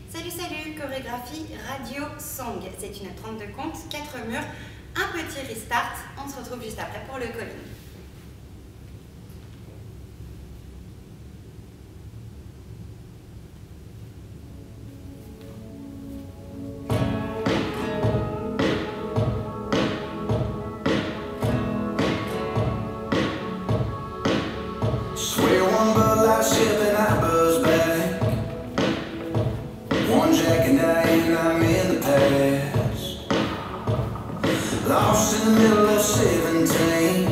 Salut, salut, chorégraphie Radio Song. C'est une 32 comptes, 4 murs, un petit restart. On se retrouve juste après pour le calling. Lost in the middle of 17.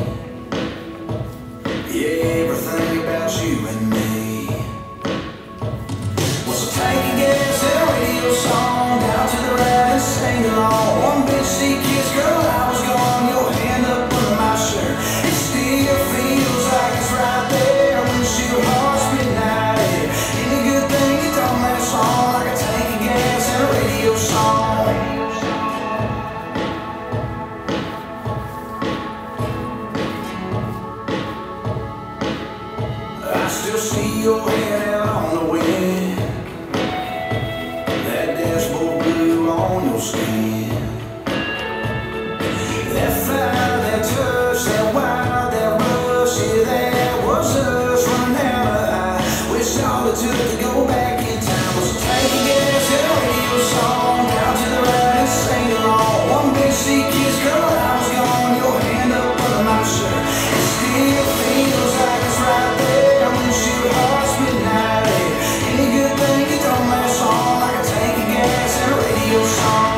Yeah, everything about you and me. Was a tank of gas and a radio song. Down to the right and sing along. One big sea kiss, girl, I was gone. Your hand up under my shirt. It still feels like it's right there when your heart's midnight air. Any good thing you don't last long. Like a tank of gas and a radio song. I still see your head out on the wind. That dashboard blue on your skin. That fire, that touch, that wild, that rush. Yeah, that was us running out of eye. Wish all it took to go back in time was a tank of gas and a radio song. Down to the right and sing along. One big sea kiss, girl, I was gone. Your hand up under my shirt. It still feels like it's right there. Your heart's midnight air. Any good thing you don't last long. Like a tank of gas and a radio song.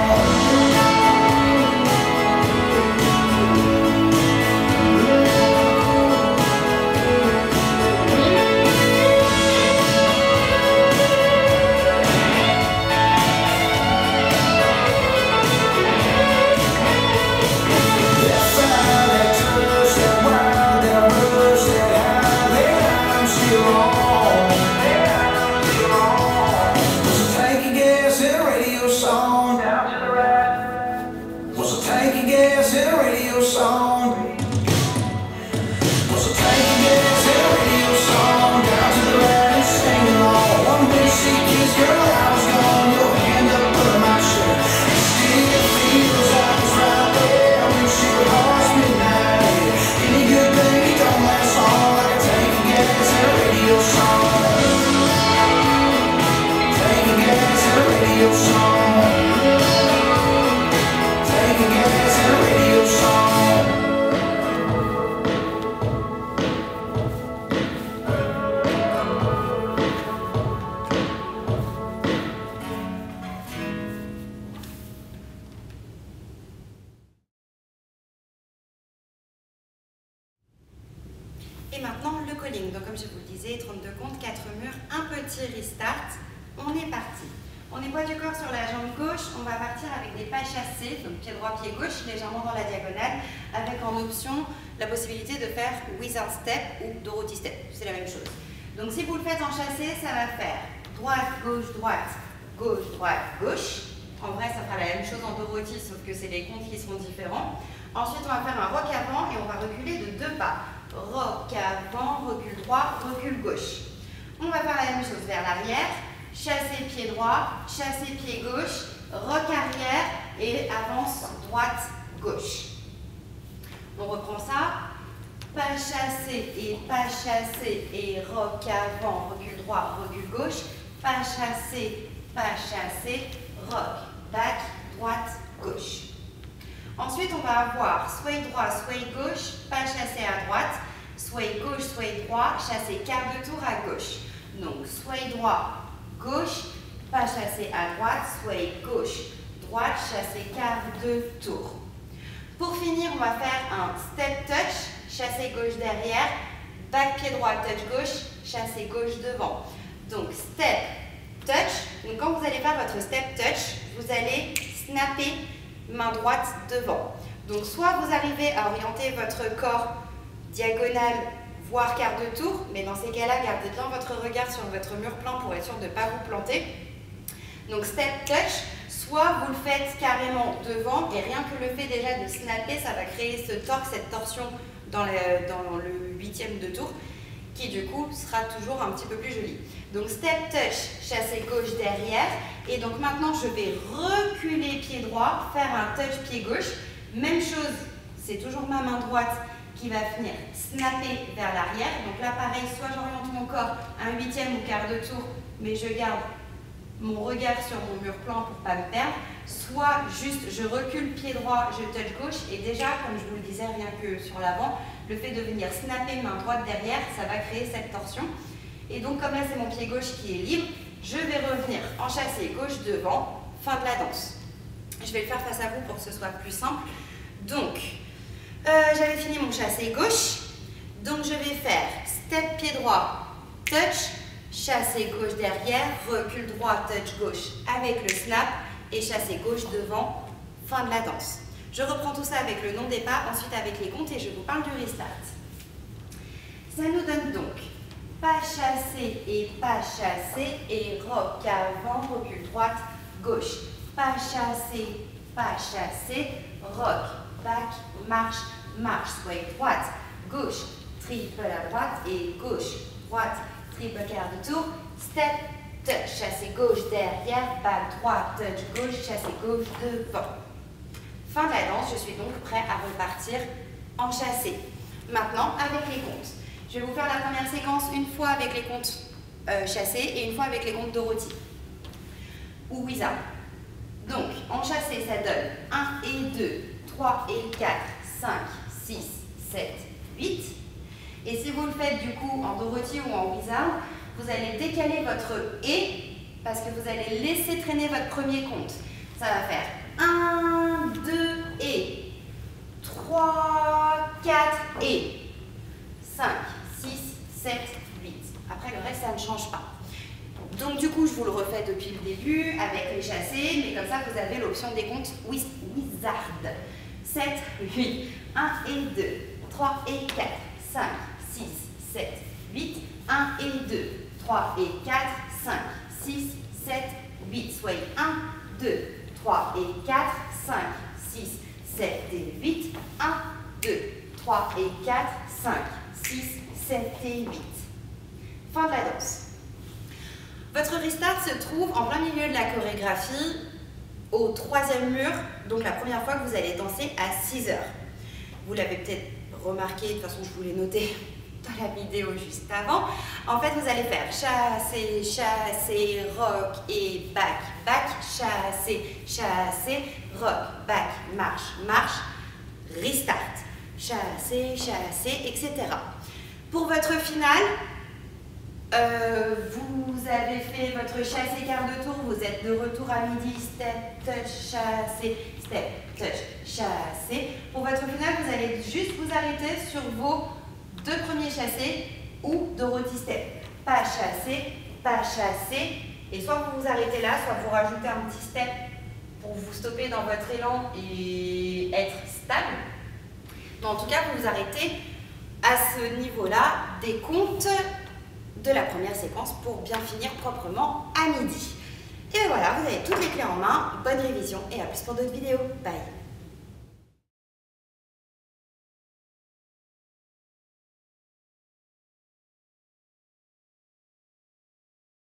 That fire, that touch, that wild, that rush, that high, that I'm still on. Was a tank of gas and a radio song. Down to the right. Was a tank of gas and a radio song. Was a tank of gas and a radio song. Down to the right and sing along. One big sea kiss, girl, I was gone. Your hand up under my shirt. It still feels like it's right there when your heart's midnight air. Any good thing you don't last long. Like a tank of gas and a radio song. Tank of gas and a radio song. Tank of gas and a radio song. Et maintenant le calling. Donc comme je vous le disais, 32 comptes, 4 murs, un petit restart. On est parti. On est poids du corps sur la jambe gauche. On va partir avec des pas chassés, donc pied droit, pied gauche, légèrement dans la diagonale, avec en option la possibilité de faire wizard step ou Dorothy step. C'est la même chose. Donc si vous le faites en chassé, ça va faire droite, gauche, droite, gauche, droite, gauche. En vrai, ça fera la même chose en Dorothy, sauf que c'est les comptes qui seront différents. Ensuite, on va faire un rock avant et on va reculer de 2 pas. Rock avant, recul droit, recul gauche. On va faire la même chose vers l'arrière. Chasser pied droit, chasser pied gauche, rock arrière et avance droite, gauche. On reprend ça. Pas chassé et rock avant, recul droit, recul gauche. Pas chassé, rock, back, droite, gauche. Ensuite, on va avoir sway droit, sway gauche, pas chassé à droite, sway gauche, sway droit, chassé quart de tour à gauche. Donc, sway droit, gauche, pas chassé à droite, sway gauche, droite, chassé quart de tour. Pour finir, on va faire un step touch, chassé gauche derrière, back pied droit, touch gauche, chassé gauche devant. Donc, step touch. Donc, quand vous allez faire votre step touch, vous allez snapper main droite devant. Donc soit vous arrivez à orienter votre corps diagonale, voire quart de tour, mais dans ces cas-là, gardez bien votre regard sur votre mur plan pour être sûr de ne pas vous planter. Donc step touch, soit vous le faites carrément devant et rien que le fait déjà de snapper, ça va créer ce torque, cette torsion dans le 8e de tour qui du coup sera toujours un petit peu plus joli. Donc step touch, chassé gauche derrière. Et donc maintenant je vais reculer pied droit, faire un touch pied gauche. Même chose, c'est toujours ma main droite qui va venir snapper vers l'arrière. Donc là pareil, soit j'oriente mon corps un 8e ou quart de tour, mais je garde mon regard sur mon mur plan pour ne pas me perdre, soit juste je recule pied droit, je touch gauche, et déjà, comme je vous le disais, rien que sur l'avant, le fait de venir snapper main droite derrière, ça va créer cette torsion. Et donc comme là c'est mon pied gauche qui est libre, je vais revenir en chassé gauche devant, fin de la danse. Je vais le faire face à vous pour que ce soit plus simple. Donc, j'avais fini mon chassé gauche, donc je vais faire step pied droit, touch, chassé gauche derrière, recul droit, touch gauche avec le snap et chassé gauche devant, fin de la danse. Je reprends tout ça avec le non des pas, ensuite avec les comptes et je vous parle du restart. Ça nous donne donc pas chassé et rock avant, recul droite, gauche. Pas chassé, rock, back, marche, marche, sway droite, gauche, triple à droite et gauche, droite, triple quart de tour, step, touch, chassé gauche derrière, back droite, touch gauche, chassé gauche devant. Fin de la danse, je suis donc prêt à repartir en chassé. Maintenant, avec les comptes. Je vais vous faire la première séquence une fois avec les comptes chassés et une fois avec les comptes Dorothy ou Wizard. Donc, en chassé, ça donne 1 et 2, 3 et 4, 5, 6, 7, 8. Et si vous le faites du coup en Dorothy ou en Wizard, vous allez décaler votre et parce que vous allez laisser traîner votre premier compte. Ça va faire 1, 2 et 3, 4 et 5, 6, 7, 8. Après le reste, ça ne change pas. Donc du coup, je vous le refais depuis le début avec les chassés, mais comme ça, vous avez l'option des comptes Wizard. 7, 8, 1 et 2, 3 et 4, 5, 6, 7, 8, 1 et 2, 3 et 4, 5, 6, 7, 8. Soyez 1, 2, 3 et 4, 5, 6, 7 et 8, 1, 2, 3 et 4, 5, 6, 7 et 8. Fin de la danse. Votre restart se trouve en plein milieu de la chorégraphie, au 3e mur, donc la première fois que vous allez danser à 6 heures. Vous l'avez peut-être remarqué, de toute façon je vous l'ai noté dans la vidéo juste avant. En fait, vous allez faire chassé, chassé, rock et back, back, chassé, chassé, rock, back, marche, marche, restart, chassé, chassé, etc. Pour votre finale, vous avez fait votre chassé quart de tour, vous êtes de retour à midi, step, touch, chassé, step, touch, chassé. Pour votre finale, vous allez juste vous arrêter sur vos 2 premiers chassés ou Dorothy step. Pas chassé, et soit vous vous arrêtez là, soit vous rajoutez un petit step pour vous stopper dans votre élan et être stable. Mais en tout cas, vous vous arrêtez à ce niveau-là des comptes de la première séquence pour bien finir proprement à midi. Et voilà, vous avez toutes les clés en main. Bonne révision et à plus pour d'autres vidéos. Bye!